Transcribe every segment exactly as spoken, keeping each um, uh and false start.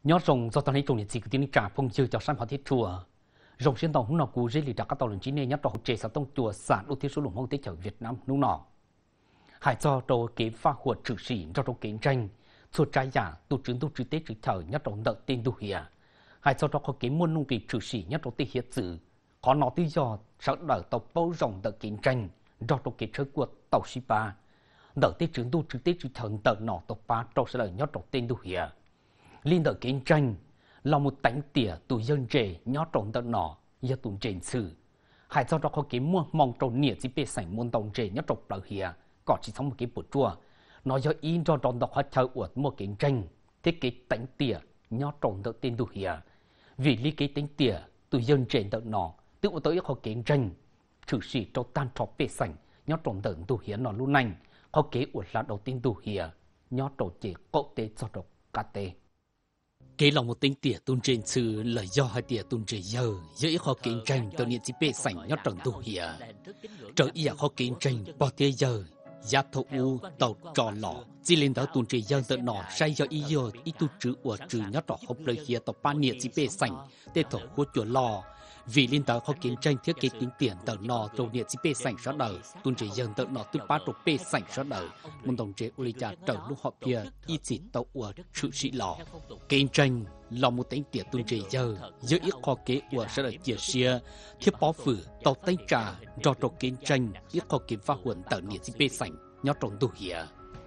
nhớ rồng do tao thấy trồng nhiệt chỉ cái tiếng trả phong chưa cho sản phẩm thiết chùa rồng xuyên tàu hôm nào cú dễ lì đặt các tàu lần chín này nhớ trồng chế sao tông chùa sản ưu tiên số lượng mong tế chở Việt Nam nung nọ hải cho đồ kế pha huột trừ sĩ cho đồ kiến tranh suốt trái giả tu chứng tu trừ tế trừ thở nhớ trồng đợt tên tu hiền hải cho đó có kế muôn nung kỳ trừ sĩ nhớ trồng tế hiệt tử có nó tự do sợ đỡ tàu bao rồng đợt kiến tranh do đồ kế chơi của tàu Sipa đợt tế chứng tu trừ tế trừ thở đợt nọ tàu ba trâu sẽ đỡ nhớ trồng tên tu hiền liên đợt kiến tranh là một tánh tỉa tù dân trẻ nhớ trồng đợt nọ do tù trên sử hải cho đó có kế mua mong trồng nhiệt chỉ bề sảnh môn tàu trẻ nhớ trồng đợt hiền có chỉ sống một cái bột chua nó do in cho đòn đọc hết chơi uất một cái tranh thiết kế tánh tỉa nhớ trồng đợt tên tù hiền vì lý kế tánh tỉa tù dân trẻ đợt nọ tự tới có cái tranh trừ sĩ cho tan trọ bề sảnh nhớ trồng đợt tù hiền nó luôn nành có kế uất là đầu tiên tù hiền nhớ trồng chỉ cốt tế cho đọc cá tê kế lòng một tính tỉa tuôn trên sự lời do hai tỉa tuôn trên giờ dễ khó kinh tranh tự nhiên chỉ bê sảnh nhót trần tu hiền trở ý khó kinh tranh bỏ tia giờ giá thâu u tàu trò lọ chỉ lên đó tuôn trên giờ tự nọ say do ý giờ ý tu trừ của trừ nhót trọ hộp lời hiền tàu ban nhiệt chỉ bê sảnh tê thổ của chùa lò vì liên đó khó kinh tranh thiết kế tính tiền tự nọ trâu nhiệt chỉ bê sảnh rõ đời tuôn trên giờ tự nọ tu ba trâu bê sảnh rõ đời môn đồng chế u cha trở lúc họ kia ý chỉ tàu của trừ sĩ lò kinh tranh là một tính tiền tuôn trên giờ giữa ít khó kế của sẽ là chia sẻ thiết bó phử tàu tay trà do trâu kinh tranh ít khó kiếm phá huẩn tự nhiệt chỉ bê sảnh nhót trồng tu hiền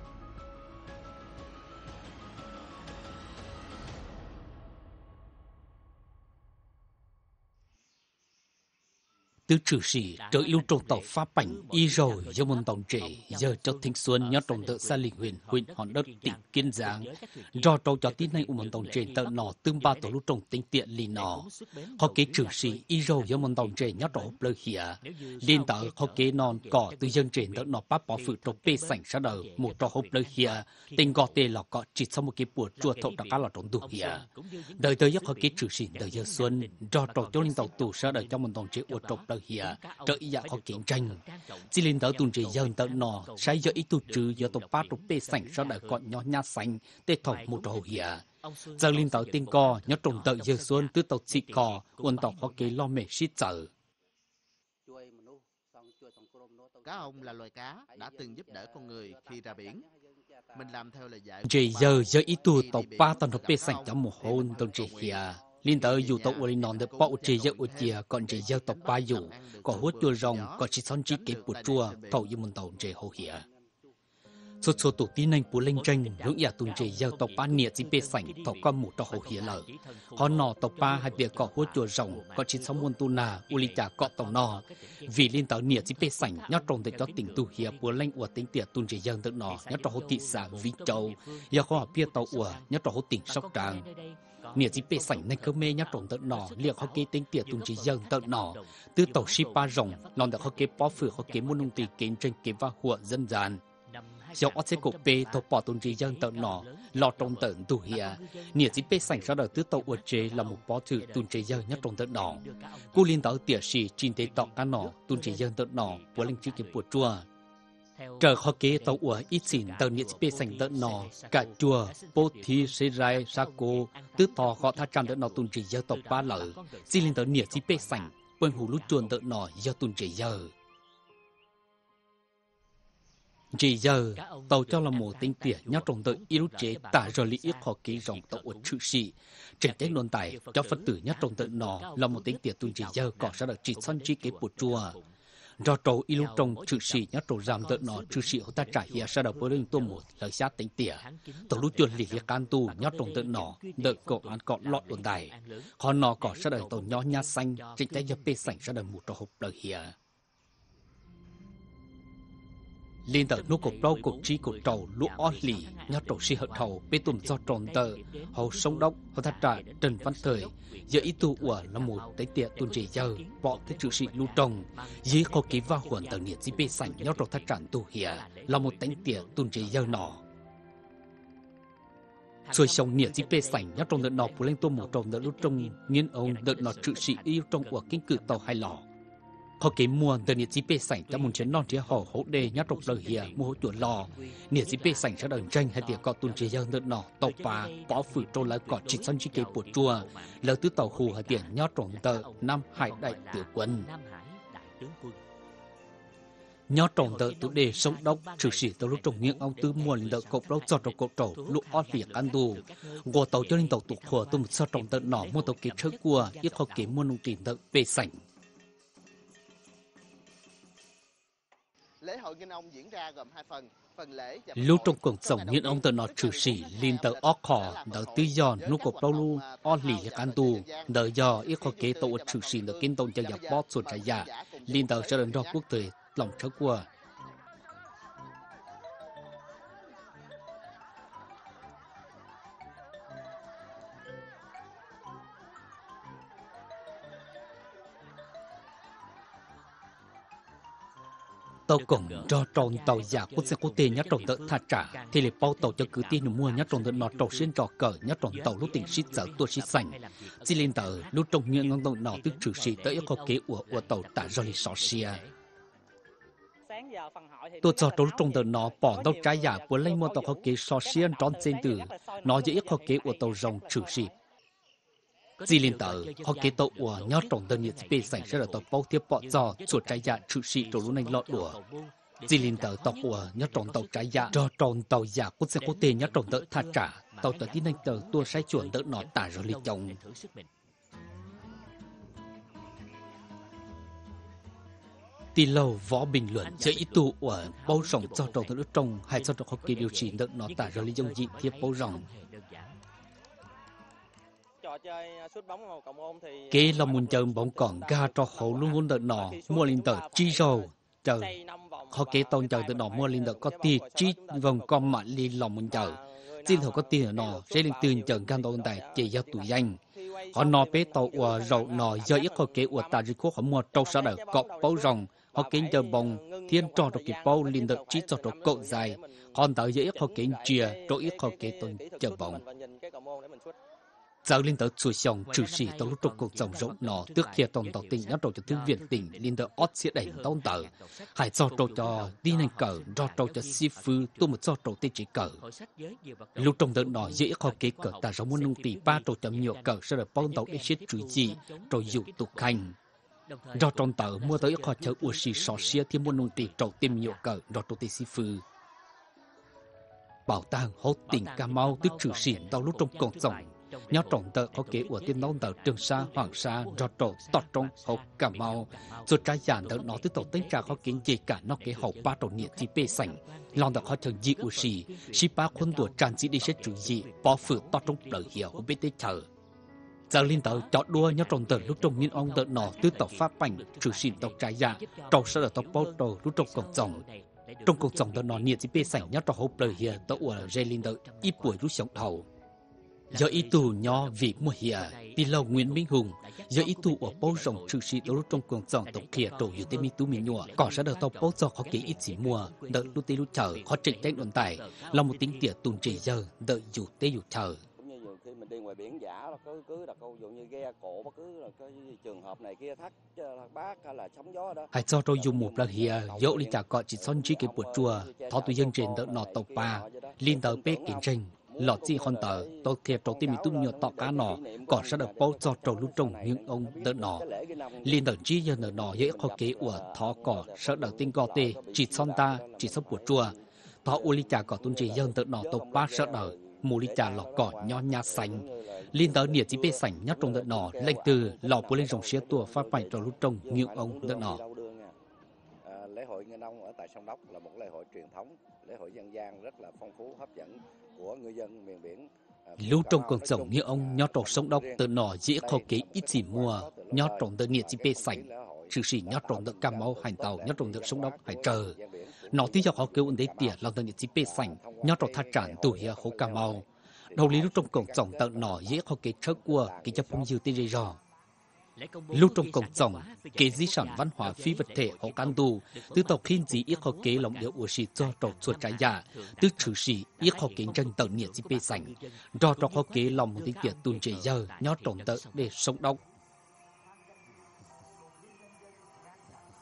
từ trừ sĩ trở yêu trồng tàu phá bảnh y rồi do môn tàu trẻ giờ cho thanh xuân nhớ trồng tự xa lịch huyện huyện hòn đất tỉnh Kiên Giang do trâu cho tin này u môn tàu trẻ tự nọ tương ba tổ lúc trồng tính tiện lì nọ họ kế trừ sĩ y rồi do môn tàu trẻ nhớ trồng lời hỉa liên tờ họ kế non cỏ từ dân trẻ tự nọ bắp bỏ phụ trồng bê sảnh sát đời một trò hộp lời hỉa tình gò tê lọ cọ chỉ sau một cái bùa chua thọ đã cá lọ trồng tu hỉa đời tới giấc họ kế trừ sĩ đời giờ xuân do trâu cho linh tàu tù sát đời cho môn tàu trẻ u trồng lời hiền trợ ý dạ họ kiện tranh chỉ lên tới tuần trị dân tới nọ sai giờ ít tu trừ giờ tàu ba tàu bê sảnh sau đời còn nhỏ nhá xanh tê thọc một trò hiền giờ lên tới tiên co nhớ trồng tới giờ xuân tứ tàu xịt cò quân tàu họ kế lo mệt xít chở cá ông là loài cá đã từng giúp đỡ con người khi ra biển. Mình làm theo lời dạy. Chỉ giờ giờ ít tu tàu ba tàu bê sảnh cho một hôn tuần trị hiền liên tới dù tàu uli non được bao chế giờ utia còn chế giờ tàu ba dù có hút chua rong có chỉ son chỉ kịp bột chua thầu như một tàu chế hồ hiệp số số tổ tin anh bù linh tranh lúc nhà tuần chế giờ tàu ba nhiệt chỉ bê sảnh thầu con một tàu hồ hiệp lở họ nọ tàu ba hai việc có hút chua rong có chỉ son muôn tu na uli trả cọ tàu nọ vì liên tới nhiệt chỉ bê sảnh nhát trồng để cho tỉnh tu hiệp bù linh của tỉnh tiệt tuần chế giờ tự nọ nhát trồng hồ thị xã Vĩnh Châu giờ có phía tàu của nhát trồng hồ tỉnh Sóc Trăng nghĩa chỉ bê sảnh nên cơ mê nhát trồng tận nọ liệu họ kế tính tiệt tuần chỉ dân tận nọ từ tàu Sipa rồng lòng được họ kế bó phử họ kế muốn nông tì kiến trên kế và hùa dân gian do ở trên cổ bê tàu bỏ tuần chỉ dân tận nọ lọ trồng tận tu hiệp nghĩa chỉ bê sảnh sau đó từ tàu uất chế là một bó thử tuần chỉ dân nhát trồng tận nọ cô liên tàu tiệt sĩ chín tế tọ cá nọ tuần chỉ dân tận nọ của linh chữ kiếm bùa chua chờ họ kế tàu ủa ít xỉn tàu nhiệt bê sành tận nọ cả chùa bố thí xê rai sa cô tứ tò họ tha trăm tận nọ tuần chỉ giờ tàu ba lở xin lên tàu nhiệt bê sành quên hủ lút chuồn tận nọ giờ tuần chỉ giờ chỉ giờ tàu cho là một tinh tiệt nhát trồng tự yêu chế tả rồi lý ít họ kế rộng tàu ủa chữ sĩ trên tết luận tài cho phật tử nhát trồng tự nọ là một tinh tiệt tuần chỉ giờ có sẽ được chỉ son chi kế bột chùa do trâu ilu trồng chữ sĩ nhát trâu giảm tận nọ chữ sĩ họ ta trả hiệp sau đó với tôi một lời sát tính tỉa tổ lúc chuẩn lì liệt can tu nhát trồng tận nọ đợi cậu ăn cọ lọt đồn tài họ nọ cọ sau đó tổ nhỏ nhát xanh trên tay nhập bê sảnh sau đó một trâu hộp lời hiệp liên tờ nô cột đau cột chi cột trầu lúa ót lì nhát trầu si hận thầu bê tùm do tròn tờ hầu sông đốc họ thắt trả trần văn thời giờ ít tu ủa là một cái tiệt tuần chỉ giờ bỏ cái chữ sĩ lưu trồng dưới có ký vào huẩn tờ nhiệt di bê sảnh nhát trầu thắt trả tu hiệp là một cái tiệt tuần chỉ giờ nọ rồi xong nhiệt di bê sảnh nhát trầu đợt nọ phụ lên tô một trầu đợt lưu trồng nghiên ông đợt nọ chữ sĩ yêu trong ủa kinh cử tàu hai lò họ kế mua từ nhiệt chỉ bê sảnh cho một chuyến non chia họ hỗ đề nhát trục đời hiệp mua hỗ chuột lò nhiệt chỉ bê sảnh cho đời tranh hay tiệc cọ tuần chia dân đợt nọ tàu phá bỏ phử trôi lại cọ chỉ sân chỉ kế bột chùa lỡ tứ tàu hù hay tiệc nhát trộn tờ năm hải đại tiểu quân nhát trộn tờ tụ đề sống đốc trừ sĩ tàu lúc trồng miệng ông tứ mua lên đợt cột lâu cho trồng cột trầu lúc ót việc ăn đù gò tàu cho nên tàu tụ khua tụ một sao trồng tờ nọ mua tàu kế chơi cua ít họ kế mua nông trình tờ bê sảnh. Lễ hội Nghinh Ông diễn ra gồm hai phần. Phần lễ lúc trong cuộc sống những ông tờ nọ trừ sĩ liên tờ óc khỏ đỡ tư giòn lúc cột lâu lu on lì liệt ăn tù đỡ do ít họ kế tàu trừ sĩ đỡ kiến tông cho giặc bót sụt trái giả liên tờ sẽ đến do quốc tế lòng chơi cua. Tàu cổng cho tròn tàu giả quốc gia quốc tế nhát tròn tợ thà trả thì lại bao tàu cho cứ tiền mua nhát tròn tợ nọ trầu xuyên trò cờ nhát tròn tàu lúc tỉnh xít dở tua xít sành chỉ lên tờ lúc trồng miệng ngang tàu nọ tức trừ xì tới có kế của của tàu đã do li xỏ xia tôi cho trâu trong tờ nọ bỏ tàu trái giả của lấy mua tàu có kế xỏ xia tròn trên từ nó dễ có kế của tàu rồng trừ xì chỉ lên tờ họ kế tàu của nhát tròn tờ nhiệt bê sành sẽ là tàu bao tiếp bỏ giò chuột trái giả trừ xì trâu lúc này lọt đùa chỉ lên tờ tàu của nhát tròn tàu trái giả cho tròn tàu giả quốc gia quốc tế nhát tròn tờ thà trả tàu tờ tin anh tờ tua sai chuẩn tờ nọ tả rồi li chồng tì lâu võ bình luận chơi ít tụ ở bao rộng cho tròn tờ nước trong hay cho tròn học kỳ điều chỉnh tờ nọ tả rồi li chồng dị thiếp bao rộng kế là muốn chơi bóng còn ga cho hậu luôn luôn tờ nọ mua lên tờ chi rồi chờ họ kế tôn chờ tờ nọ mua lên tờ có tiền chi vòng con mà li lòng muốn chờ xin thầu có tiền ở nọ sẽ lên tiền chờ gan tàu tại chỉ giao tụ danh họ nọ bé tàu ở rậu nọ do ít họ kế ở tại quốc họ mua trâu sa đờ cọp bao rồng họ kế chờ bông thiên trò cho kịp bao lên tờ chi cho trâu cột dài còn tới do ít họ kế chia cho ít họ kế tôn chờ bông giờ liên tờ chuột xong trừ sĩ tàu lúc trong cuộc sống rộng nọ trước khi tổng tàu tỉnh nhắc đầu cho thư viện tỉnh liên tờ ót sẽ đẩy tàu tờ hãy cho trâu cho đi nên cờ cho trâu cho si phư tôi một cho trâu tê chỉ cờ lúc trong tờ nọ dễ khó kế cờ ta giống muốn nông tỷ ba trâu chấm nhiều cờ sẽ được bao tàu để chết trừ gì trâu dụ tục hành do trong tờ mua tới khó chờ ua xì xò xia thêm muốn nông tỷ trâu tìm nhiều cờ do trâu tê si phư bảo tàng hốt tỉnh Cà Mau tức trừ sĩ tàu lúc trong cuộc sống nhớ trọng tờ có kế của tiên nông tờ Trường Sa Hoàng Sa do trộn tọt trong hậu Cà Mau rồi trái giản tờ nó từ tổ tính trả có kiến gì cả nó kế hậu ba trộn nhiệt chỉ bê sảnh lòng tờ khó chờ dị u xì xí ba khuôn tuổi tràn dị đi xét chủ dị bỏ phử tọt trong đời hiểu của bê tê chờ giờ liên tờ chọn đua nhớ trọng tờ lúc trong miên ông tờ nó từ tổ pháp bảnh trừ xỉn tộc trái giả trâu sẽ là tộc bao trâu lúc trong cổng rồng trong cổng rồng tờ nó nhiệt chỉ bê sảnh nhớ trò hậu đời hiểu tờ của dây liên tờ ít buổi lúc sống thầu giờ ít tù nhỏ vì mua hiệp đi lâu Nguyễn Minh Hùng giờ ít tù ở bao rộng trừ sĩ đó lúc trong cuộc sống tổng kia tổ yếu tên mi tú miền nhọ còn sẽ được tàu bao giờ có kỹ ít chỉ mua đợi lúc tê lúc chờ họ trịnh tranh luận tài là một tính tiệt tùn chỉ giờ đợi dù tê dù chờ khi mình đi ngoài biển giả là cứ cứ là câu dụ như ghe cổ bất cứ là cái trường hợp này kia thắt bác hay là sóng gió đó hãy cho tôi dùng một lần hiệp dẫu đi trả cọ chỉ son chỉ cái buổi chùa thọ tụi dân trên đợi nọ tàu pa liên tàu bê kiến tranh lọt chi con tờ tôi thiệt trâu tim tung nhiều tọ cá nọ còn sẽ được bao cho trâu lúc trồng những ông đỡ nọ liên đợt chi giờ nở nọ dễ khó kế của thọ cỏ sợ đợt tinh co tê chỉ son ta chỉ sắp của chùa thọ u li trà cỏ tuân chỉ dân đợt nọ tộc ba sợ đợt mù li trà lọ cỏ nho nhá xanh liên đợt nhiệt chỉ bê sảnh nhát trong đợt nọ lệnh từ lọ bù lên rồng xía tua phát bảnh trâu lúc trồng những ông đợt nọ. Lễ hội Nghinh Ông ở tại Sông Đốc là một lễ hội truyền thống, lễ hội dân gian rất là phong phú hấp dẫn của ngư dân miền biển. Lưu trong cuộc sống như ông nhót trộn Sông Đốc từ nọ dễ khó kế ít gì mua nhót trộn từ nhiệt chỉ bê sảnh trừ sĩ nhót trộn từ Cà Mau hành tàu nhót trộn từ Sông Đốc hải chờ nó tí cho họ kêu ấn đế tiệt làm từ nhiệt chỉ bê sảnh nhót trộn thắt tràn từ hiệp hố Cà Mau đầu lý lúc trong cuộc sống từ nọ dễ khó kế chớ qua kế chấp phong dư tê rê rò lúc trong cổng rồng kế di sản văn hóa phi vật thể họ can tù từ tàu khiên dĩ ít khó kế lòng điệu của sĩ cho trầu chuột trái giả từ trừ sĩ ít khó kế chân tàu nhiệt chỉ bê sảnh do cho khó kế lòng một tiếng tiệt tuôn chảy giờ nhót trộn tợ để sống đốc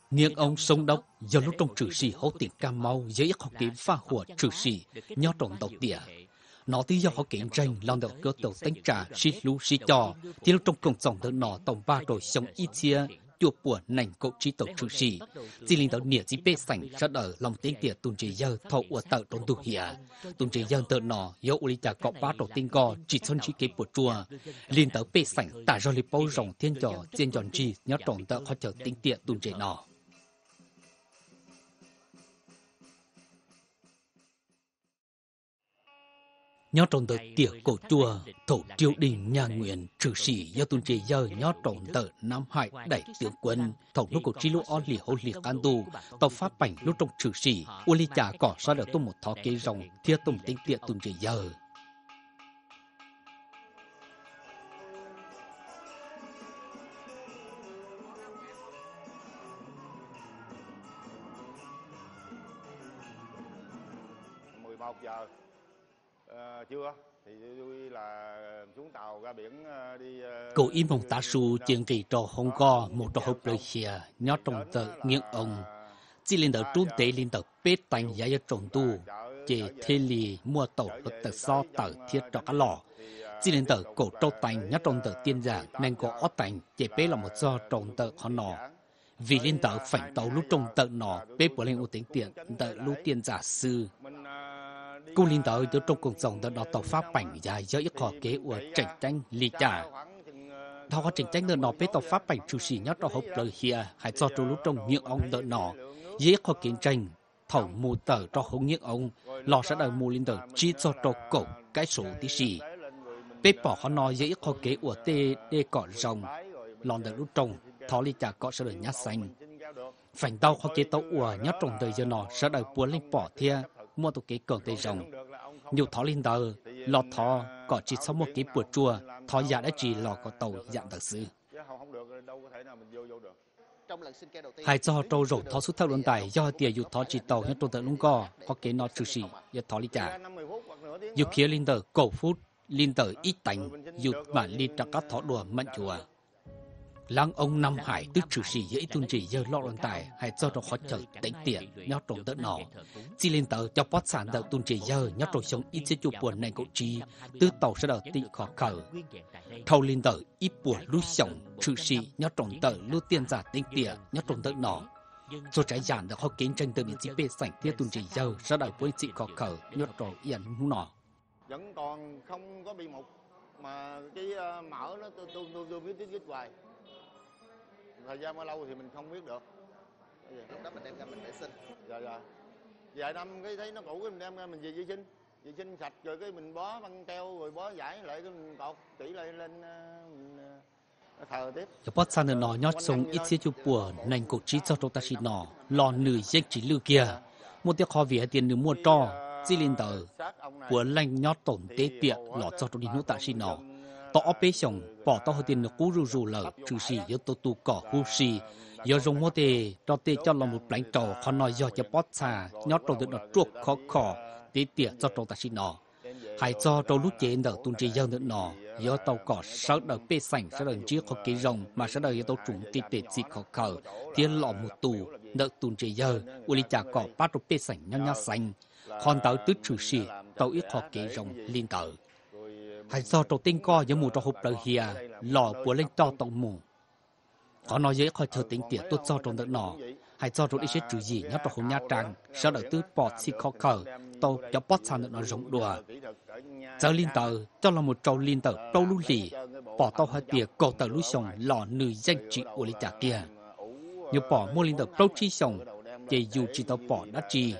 Nghiêng ông sông đốc do lúc trong trừ sĩ hỗ tiền Cà Mau dưới ít học kiếm pha hùa trừ sĩ nhó trộn đầu tỉa. Nó tí do họ kiện tranh lòng đầu cơ tàu tánh trà xí lú xí trò thì lúc trong cùng dòng đợt nọ tổng ba rồi sống ít chia chùa bùa nành cậu trí tàu trừ sĩ. Chỉ linh tàu nịa chỉ bê sảnh rất ở lòng tiếng tỉa tuần trí dơ thọ ua tàu trong tù hìa. Tuần trí dơ tờ nọ yếu uli trà cọ ba rồi tinh co chỉ xuân trí kế bùa chùa. Linh tàu bê sảnh tả do li bao rồng thiên trò trên tròn trí nhó trộn tàu họ chờ tiếng tỉa tuần trí nọ. Nhó trộn tờ tiệc cổ chùa, thổ triều đình nhà nguyện trừ sĩ do tuần trì giờ nhó trộn tờ Nam Hải đại tướng quân, thổ lúc cổ chi lúc o lì hô lì can tu, tàu pháp bảnh lúc trong trừ sĩ, u li trà cỏ sao được tung một thó kế rồng, thia tung tinh tiện tuần trì giờ. mười một giờ. À, chưa thì tôi là xuống tàu ra biển đi. Uh, Cậu im hồng tá su chương trình trò hồng co một trò hộp lời xìa nhó trồng tờ nghiêng ông chỉ lên tờ trung tế lên tờ bết tành giá trồng tu chỉ thế lì mua tàu ở tờ so tờ thiết trò cá lò chỉ lên tờ cổ trâu tành nhó trồng tờ tiên giả nên có ót tành chỉ bế là một do trồng tờ khó nọ vì lên tờ phảnh tàu lúc trồng tờ nọ bế bỏ lên ưu tính tiện tờ lúc tiên giả sư. Cô linh tờ cho trong cuộc sống đó tàu pháp bảnh dài do ít khó kế của tranh tranh lì trả. Thao có tranh tranh đợt nọ bế tàu pháp bảnh chủ sĩ nhót vào hộp lời hìa hãy cho trù lúc trong những ông đợt nọ dễ khó kiến tranh thầu mù tờ cho hông những ông lò sẽ đợi mù linh tờ chỉ cho trò cổ cái số tí xì. Bế bỏ khó nói dễ khó kế của tê đê cỏ rồng lòn đợt lúc trong thó lì trả cọ sẽ đợi nhát xanh. Phảnh tàu khó kế tàu ủa nhót trong đời giờ nọ sẽ đợi buôn lên bỏ thia mua tụ kế cờ tây rồng nhiều thó lên tờ lọt thó có chỉ sau một cái bùa chua thó dạ đã chỉ lò có tàu dạng thật sự hai cho trâu rổ thó xuất thao luận tài do tiền dù thó chỉ tàu hết trâu tờ lung co có kế nó trừ sĩ do thó lý trả dù kia lên tờ cổ phút lên tờ ít tành dù bản đi trả các thó đùa mạnh chùa lăng ông Nam Hải tức trừ sĩ dễ tuân chỉ giờ lo luận tài hay cho nó khó chờ đánh tiền nhót trộn tớ nọ chỉ lên tờ cho bót sản tờ tuân chỉ giờ nhót trộn sống ít sẽ chụp buồn này cậu chi tư tàu sẽ đợi tị khó khờ thâu lên tờ ít buồn lúc sống trừ sĩ nhót trộn tờ lúc tiền giả đánh tiền nhót trộn tớ nọ cho trái giản được họ kiến tranh từ những chiếc bê sảnh tiết tuân chỉ giờ sẽ đợi với chị khó khờ nhót trộn yên nọ vẫn còn không có bị mục mà cái uh, mỡ nó tôi tôi tôi tôi biết tiếp tiếp hoài. Thời gian bao lâu thì mình không biết được. Lúc đó mình đem ra mình vệ sinh. Dạ dạ. Vài năm cái thấy nó cũ cái mình đem ra mình về vệ sinh, vệ sinh sạch rồi cái mình bó băng keo rồi bó giải lại cái mình cột kỹ lại lên mình thờ tiếp. Cho bót sản nọ nhót sống ít xíu chụp bùa nành cột trí cho trâu ta xịt nọ lò nử danh chỉ lưu kia một tiếc kho về tiền nử mua cho chỉ lên tờ bùa lành nhót tổn tế tiệt lọt cho trâu đi nút ta xịt nọ tao ốp bê xong bỏ tao hơi tiền được cú rù rù lợ trừ xì do tao tu cỏ hu xì do dùng mô tê cho tê cho lòng một bánh trầu khó nói do cho bót xà nhót trầu được nó chuộc khó khó tế tiệt cho trầu ta xì nọ hãy cho trầu lúc chế đỡ tuôn trì dân được nọ do tao cỏ sáu đỡ bê sảnh sẽ đỡ chiếc khó kế rồng mà sẽ đỡ do tao trúng tê tê xì khó khờ thiên lọ một tù đỡ tuôn trì dân u li chả cỏ bát trầu bê sảnh nhăn nhăn xanh còn tao tức trừ xì tao ít khó kế rồng liên tờ hãy do trâu tinh co với mù trâu hộp đời hìa lò bùa lên to tổng mù có nói dễ khỏi chờ tính tiệt tốt do trâu đợt nọ hãy do trâu đi xét trừ gì nhắc trâu hồn nha trang sau đợt tứ bọt xì khó khờ tàu cho bót sang đợt nó rộng đùa giờ liên tờ cho là một trâu liên tờ trâu lú lì bỏ tàu hai tiệt cổ tờ lú sòng lò nư danh trị của lý trả kia như bỏ mua liên tờ trâu chi sòng chỉ dù chỉ tàu bỏ đã chi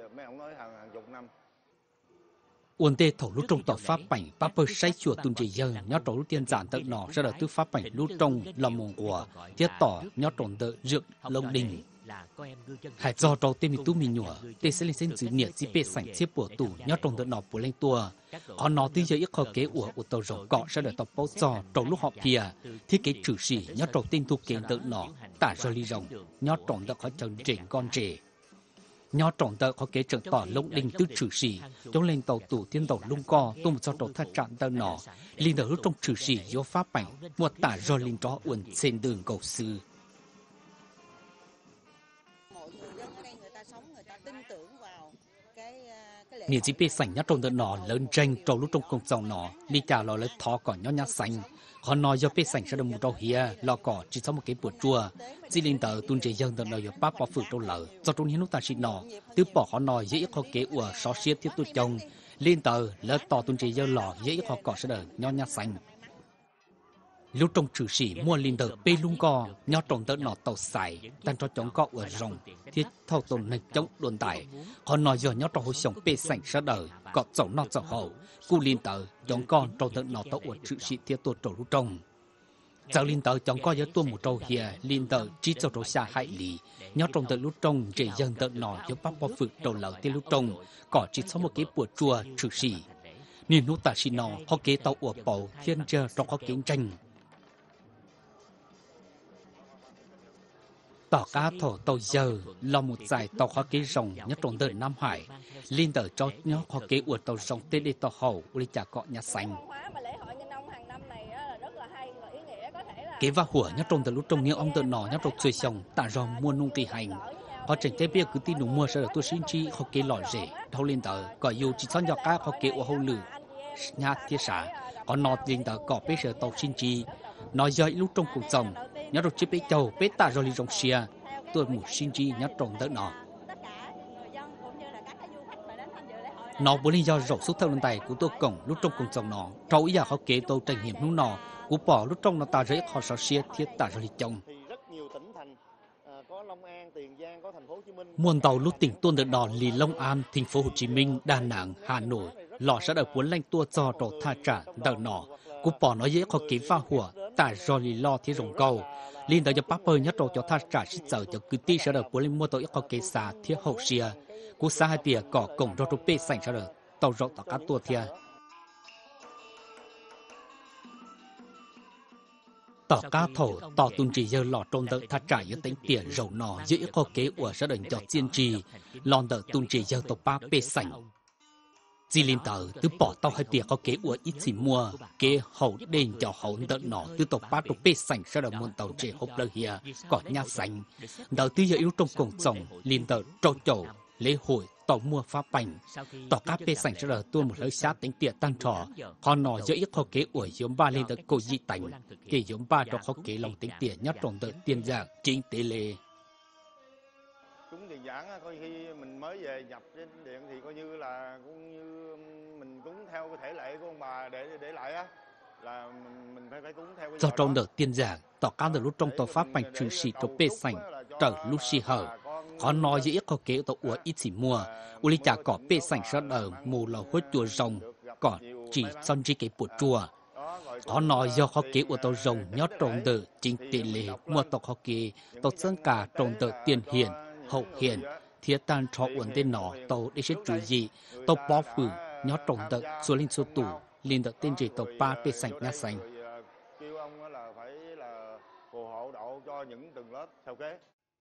uốn tê thổ lúc trong tàu pháp bảnh pháp bơ say chùa tuân chỉ dân nhót trổ lúc tiên giản tự nọ ra đời tư pháp bảnh lúc trong lòng mồm của tiết tỏ nhót trộn tự rượu lông đình hãy do trâu tê mi tu mi nhủa tê sẽ lên xin chữ nhiệt chỉ bê sảnh xếp của tủ nhót trộn tự nọ của lên tua còn nó tuy giờ ít khó kế của của tàu rổ cọ ra đời tàu bao giò trâu lúc họ kia thiết kế trừ sĩ nhót trộn tinh tu kiến tự nọ tả ra ly rồng nhót trộn tự khó trần chỉnh con trẻ nhó trộn tờ có kế trưởng tỏ lông đình tư trừ sĩ chống lên tàu tủ thiên tàu lung co tung cho tàu thắt trạng tờ nọ linh tờ lúc trong trừ sĩ do pháp bảnh một tả do linh chó uẩn trên đường cầu sư Niên chỉ biết sành nhát trong tận nọ lớn tranh trâu lúc trong công dòng nọ li trà lò lấy thọ còn nhó nhát xanh còn nói do biết sành sẽ được một trâu hia lò cỏ chỉ sau một cái bột chua di linh tờ tuôn chế dân tận lời do bắp bỏ phử trâu lở do trong hiến lúc ta xin nọ từ bỏ họ nói dễ khó kế ủa xó xiết tiếp tục chồng linh tờ lỡ tỏ tuôn chế dân lò dễ khó cỏ sẽ được nhó nhát xanh lúc trong trừ sĩ mua linh tờ bê lung co nhó trong tận nọ tàu xài tan cho chống cọ ở rồng thiết thâu tồn này chống đồn tải còn nói giờ nhó trong hồi sống bê sành sẽ đời cọ dầu nọ dầu hậu cu linh tờ chống con trong tận nọ tàu ở trừ sĩ thiết tuột trầu lúc trong giờ linh tờ chống co nhớ tua một trâu hìa linh tờ chỉ cho trâu xa hại lì nhó trong tận lúc trong chỉ dân tận nọ nhớ bắp bó phực trâu lợn tiên lúc trong cọ chỉ sau một cái bùa chua trừ sĩ nên nút ta xin nọ họ kế tàu ở bầu thiên chờ trong họ kiến tranh tỏ cá thổ tàu giờ là một giải tàu khó kế rồng nhất trong đời Nam Hải linh tờ cho nhớ khó kế của tàu rồng tê đi tàu hậu đi trả cọ nhà xanh kế va hủa nhất trong đời lúc trong nghĩa ông tự nọ nhất trong chơi sông tạ rồng mua nung tì hành họ chẳng thấy biết cứ tin đúng mua sẽ được tôi xin chi khó kế lòi rể thâu linh tờ gọi yêu chỉ son giọt cá khó kế của hậu lử nhà thiết xã họ nọ linh tờ cọ biết sẽ tàu xin chi nói dời lúc trong cuộc rồng nhớ rồi chỉ biết châu biết ta rồi đi trong xia tôi một xin chi nhớ trồng tới nọ nó muốn lý do rổ xuất theo lần tay của tôi cổng lúc trong cùng dòng nọ trâu ý giờ họ kể tôi trải nghiệm lúc nọ của bỏ lúc trong nó ta dễ họ sợ xia thiết ta rồi đi trồng muôn tàu lúc tỉnh tuôn được đỏ lì Long An thành phố Hồ Chí Minh Đà Nẵng Hà Nội lò sẽ được cuốn lanh tua cho trổ tha trả đợt nọ của bỏ nó dễ khó kỹ pha hùa tại do lì lo thiết rồng cầu liên tới cho bắp bơi nhất rồi cho tha trả xích giờ cho cứ ti sẽ được cuốn lên mua tôi khó kỹ xả thiết hậu xia của xa hai tìa cỏ cổng cho trụ bê sành sẽ được tàu rộng tàu cá tua thia tàu cá thổ tàu tuôn chỉ giờ lò trôn đợi tha trả giữa tính tiền rầu nọ dễ khó kế của sẽ được cho chiên trì lon đợi tuôn chỉ giờ tàu ba bê sành di linh tờ từ bỏ tàu hai tiệc có kế của ít gì mua kế hậu đền cho hậu đợt nọ từ tàu ba tàu bê sành sẽ được muôn tàu trẻ hộp lời hìa có nhà sành đợt từ giờ yếu trong cổng rồng linh tờ trâu trầu lễ hội tàu mua phá bành tàu cá bê sành sẽ được tuôn một lời xá tính tiệc tăng trò còn nọ giữa ít khó kế của giống ba linh tờ cổ di tành kế giống ba cho khó kế lòng tính tiệc nhất trong đợt tiền giả chính tế lệ chúng tiền giảng coi khi mình mới về nhập trên điện thì coi như là cũng như mình cúng theo cái thể lệ của ông bà để để lại á là mình mình phải phải cúng theo cái do trong đợt tiên giảng tỏ cao từ lúc trong tàu pháp bành trừ sĩ trong bê sành trở lúc xì hở khó nói dễ có kế tàu ủa ít chỉ mua uli chả có bê sành rất ở mù là hốt chùa rồng có chỉ son chỉ cái bột chùa khó nói do khó kế của tàu rồng nhót trong đợt chính tỷ lệ mua tàu khó kế tàu sơn cả trong đợt tiền hiền hậu hiền thiết tan cho uốn tên nọ tàu để xét chú gì tàu bó phử nhót trồng đợt số linh số tủ liên đợt tên chỉ tàu ba bê sành nhà sành kêu ông là phải là phù hộ độ cho những tầng lớp sau kế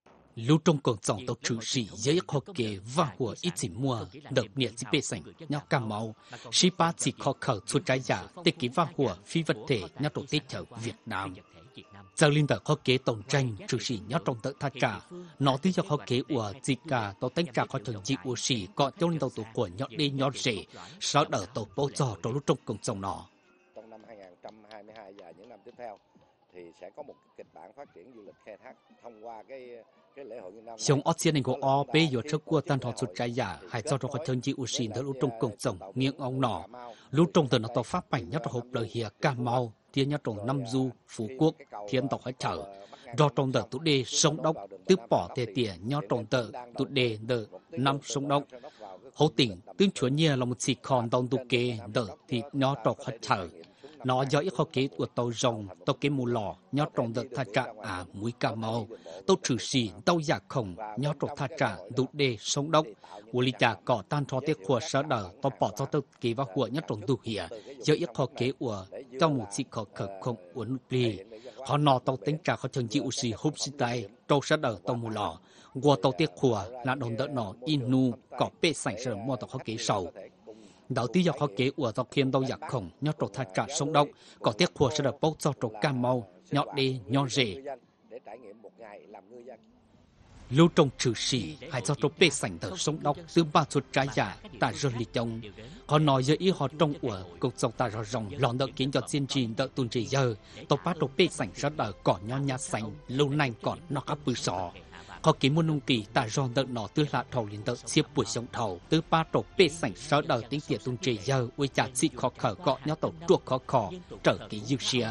lúc trong cuộc dòng tàu trừ sĩ dễ khó kế và của ít chỉ mua đợt nhiệt chỉ bê sành nhau cà máu si ba chỉ khó khởi xuất trái giả tê ký và của phi vật thể nhau tổ tết ở Việt Nam giờ linh tờ khó kế tổng tranh trừ sĩ nhớ trong tờ tha trả nó tí cho khó kế của gì cả tàu đánh trả khó thường dị của sĩ có trong linh tàu tổ của nhọ đi nhọ rể sau đỡ tàu bố trò trong lúc trong cùng dòng nó trong năm hai nghìn không trăm hai mươi hai và những năm tiếp theo thì sẽ có một kịch bản phát triển du lịch khai thác thông qua cái cái lễ hội năm xong ở trên này có o bê giờ trước qua tan thọ sụt trái giả hay cho trong khó thường dị của sĩ tới lúc trong cùng dòng nghiêng ông nọ lúc trong tờ nó tàu pháp bảnh nhất hộp lời hìa Cà Mau thiên nhất trong Nam Du Phú Quốc thiên tộc hải trở do trong tờ tụ đề sông đốc từ bỏ tề tỉa nhó trong tờ tụ đề tờ năm sông đốc hậu tỉnh tương chúa nhia là một sĩ còn đồng tụ kế tờ thì nhó trong hải trở nó do ít khó kế của tàu rồng tàu kế mù lò nhó trong tờ tha trả à mũi Cà Mau tàu trừ xì tàu giả khổng nhó trong tha trả tụ đề sông đốc u li trà cỏ tan cho tiết của sở đờ tàu bỏ cho tàu kế vào của nhất trong tụ hìa do ít khó kế của trong một sĩ khó khởi không uốn pli họ nọ tàu tính trả khó chân chịu sĩ húp sĩ tay trâu sở đờ tàu mù lò qua tàu tiết của là đồng đỡ nọ inu có bê sảnh sở mua tàu khó kế sầu đầu tiên do khó kế của tàu khiên tàu giặc khổng nhót trâu tha trả sông đông có tiết của sở đờ bốc cho trâu Cà Mau nhót đi nhót rể lưu trong trừ sĩ hay do trâu bê sảnh tờ sông đốc từ ba chuột trái giả ta rồi lì chồng họ nói giờ ý họ trong của cục dọc ta rõ ròng lòn đợi kiến cho chiên trình đợi tuần chỉ giờ tàu ba trâu bê sảnh rất đợi cỏ nho nhá sảnh lâu nay còn nó các bự sò họ kiếm một nông kỳ ta ròn đợi nó từ lạ thầu liền đợi xiếp buổi sông thầu từ ba trâu bê sảnh rất đợi tiếng tiệt tuần chỉ giờ uy chả chỉ khó khở cọ nhó tàu chuột khó khò trở kỹ dư xia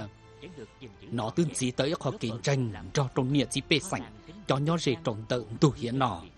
nó tương chí tới họ kiến tranh cho trong nghĩa chỉ bê sảnh cho nhó rể trồng tự tu hiến nọ